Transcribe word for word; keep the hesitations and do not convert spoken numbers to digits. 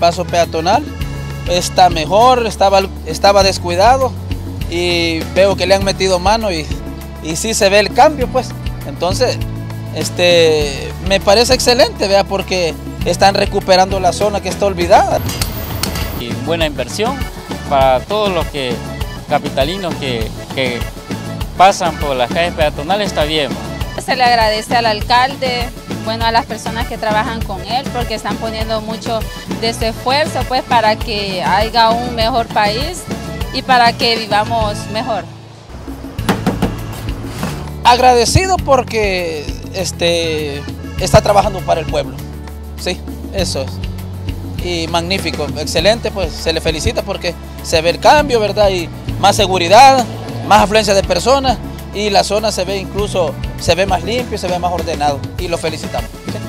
paso peatonal está mejor, estaba, estaba descuidado y veo que le han metido mano y, y sí se ve el cambio, pues. Entonces, este, me parece excelente, vea, porque están recuperando la zona que está olvidada. Y buena inversión para todos los que, capitalinos que, que pasan por las calles peatonales, está bien. Se le agradece al alcalde, bueno, a las personas que trabajan con él, porque están poniendo mucho de su esfuerzo, pues, para que haya un mejor país y para que vivamos mejor. Agradecido porque este, está trabajando para el pueblo, sí, eso es. Y magnífico, excelente, pues se le felicita porque se ve el cambio, ¿verdad? Y más seguridad, más afluencia de personas y la zona se ve incluso, se ve más limpio, se ve más ordenado y lo felicitamos. ¿Sí?